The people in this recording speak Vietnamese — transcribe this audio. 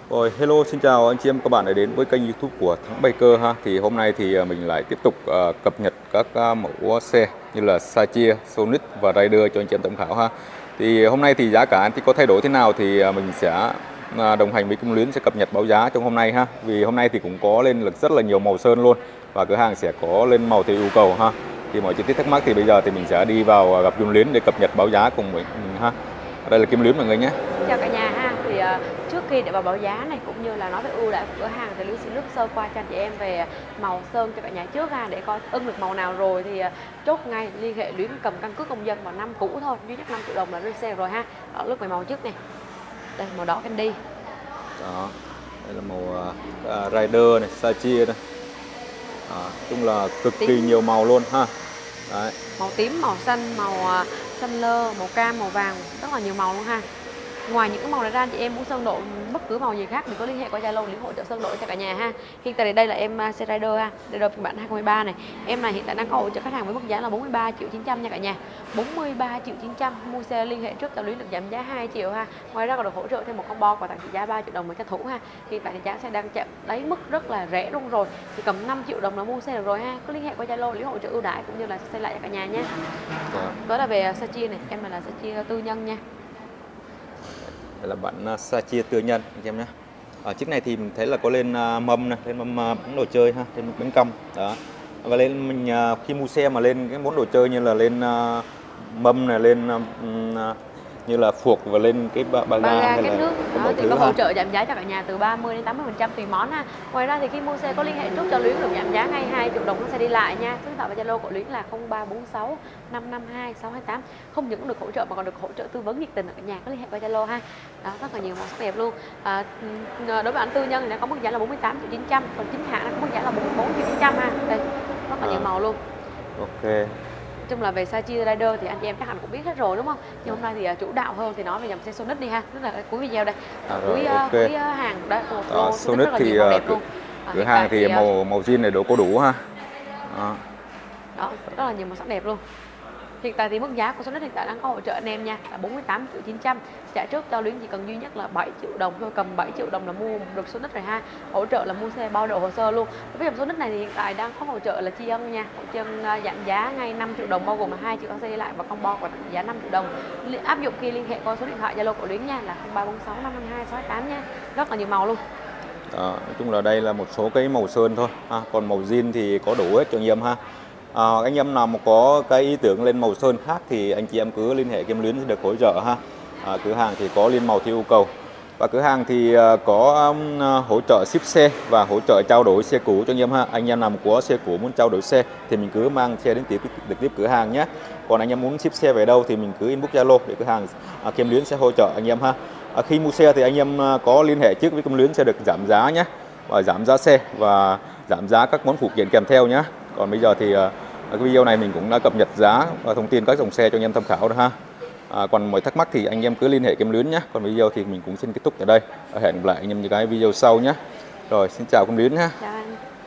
Rồi, hello, xin chào anh chị em các bạn đã đến với kênh YouTube của Thắng Biker ha. Thì hôm nay thì mình lại tiếp tục cập nhật các mẫu xe như là Sachi, Sonic và Raider cho anh chị em tham khảo ha. Thì hôm nay thì giá cả thì có thay đổi thế nào thì mình sẽ đồng hành với Kim Luyến sẽ cập nhật báo giá trong hôm nay ha. Vì hôm nay thì cũng có lên rất là nhiều màu sơn luôn và cửa hàng sẽ có lên màu theo yêu cầu ha. Thì mọi chi tiết thắc mắc thì bây giờ thì mình sẽ đi vào gặp Kim Luyến để cập nhật báo giá cùng mình ha. Đây là Kim Luyến mọi người nhé. Chào cả nhà ha. Thì trước khi để vào báo giá này cũng như là nói về ưu đãi của cửa hàng thì Luyến xin lướt sơ qua cho anh chị em về màu sơn cho cả nhà trước ha, để coi ưng được màu nào rồi thì chốt ngay, liên hệ Luyến cầm căn cước công dân vào năm cũ thôi, duy nhất 5 triệu đồng là lên xe rồi ha. Đó, lướt về màu trước này. Đây màu đỏ candy. Đó, đây là màu Rider này, Sachi này. Chung là cực kỳ nhiều màu luôn ha. Đấy. Màu tím, màu xanh, màu xanh lơ, màu cam, màu vàng, rất là nhiều màu luôn ha. Ngoài những cái màu này ra, anh chị em muốn sơn độ bất cứ màu gì khác thì có liên hệ qua Zalo để hỗ trợ sơn độ cho cả nhà ha. Hiện tại đây là em xe Rider ha, Rider phiên bản 2023 này. Em này hiện tại đang có hỗ trợ khách hàng với mức giá là 43 triệu 900 nha cả nhà. 43 triệu 900 mua xe liên hệ trước cho Luyến được giảm giá 2 triệu ha. Ngoài ra còn được hỗ trợ thêm một combo quà tặng trị giá 3 triệu đồng với cho thủ ha. Hiện tại thì giá xe đang chạm đáy mức rất là rẻ luôn rồi. Thì cầm 5 triệu đồng là mua xe được rồi ha. Có liên hệ qua Zalo để hỗ trợ ưu đãi cũng như là xe lại cho cả nhà nha. Đó là về Sachi này, em là Sachi tư nhân nha. Đây là bản Sachi tư nhân anh em nhé. Ở chiếc này thì mình thấy là có lên mâm này, lên mâm món đồ chơi ha, lên bánh cong đó. Và lên mình khi mua xe mà lên cái món đồ chơi như là lên mâm này, lên như là phuộc và lên cái ba ga hay là nước đó, thì có hỗ trợ giảm giá cho cả nhà từ 30 đến 80% tùy món ha. Ngoài ra thì khi mua xe có liên hệ trước cho Luyến được giảm giá ngay 2 triệu đồng nó sẽ đi lại nha. Số điện thoại và Zalo của Luyến là 0346 552 628. Không những được hỗ trợ mà còn được hỗ trợ tư vấn nhiệt tình ở cả nhà, có liên hệ qua Zalo ha. Đó, rất là nhiều màu sắc đẹp luôn. Đối với anh tư nhân thì nó có mức giá là 48 triệu 900, còn chính hãng nó có mức giá là 44 triệu 900 ha. Đây, rất là nhiều màu luôn. Ok. Chung là về Sachi Rider thì anh chị em chắc hẳn cũng biết hết rồi đúng không? Nhưng hôm nay thì chủ đạo hơn thì nói về dòng xe Sonic đi ha, tức là cuối video đây, cuối hàng đây, Sonic rất là thì nhiều màu đẹp luôn. cửa hàng thì màu zin này độ có đủ ha. Đó, rất là nhiều màu sắc đẹp luôn. Hiện tại thì mức giá của Sonic hiện tại đang có hỗ trợ anh em nha, là 48 triệu 900. Trả trước cho Luyến chỉ cần duy nhất là 7 triệu đồng thôi, cầm 7 triệu đồng là mua được Sonic rồi ha. Hỗ trợ là mua xe bao độ hồ sơ luôn. Với dòng Sonic này thì hiện tại đang có hỗ trợ là tri ân nha, hỗ trợ giảm giá ngay 5 triệu đồng bao gồm là 2 triệu xe lại và combo và tặng giá 5 triệu đồng. Áp dụng khi liên hệ qua số điện thoại Zalo của Luyến nha, là 0346 552 628 nha. Rất là nhiều màu luôn. Nói chung là đây là một số cái màu sơn thôi ha. Còn màu zin thì có đủ hết cho anh em ha. Anh em nào mà có cái ý tưởng lên màu sơn khác thì anh chị em cứ liên hệ Kim Luyến sẽ được hỗ trợ ha. Cửa hàng thì có liên màu theo yêu cầu và cửa hàng thì có hỗ trợ ship xe và hỗ trợ trao đổi xe cũ cho anh em ha. Anh em nào có xe cũ muốn trao đổi xe thì mình cứ mang xe đến trực tiếp cửa hàng nhé. Còn anh em muốn ship xe về đâu thì mình cứ inbox Zalo để cửa hàng Kim Luyến sẽ hỗ trợ anh em ha. Khi mua xe thì anh em có liên hệ trước với Kim Luyến sẽ được giảm giá nhé, và giảm giá xe và giảm giá các món phụ kiện kèm theo nhé. Còn bây giờ thì cái video này mình cũng đã cập nhật giá và thông tin các dòng xe cho anh em tham khảo rồi ha. Còn mọi thắc mắc thì anh em cứ liên hệ Kim Luyến nhé. Còn video thì mình cũng xin kết thúc tại đây. Hẹn gặp lại anh em những cái video sau nhé. Rồi, xin chào Kim Luyến nhé. Chào anh.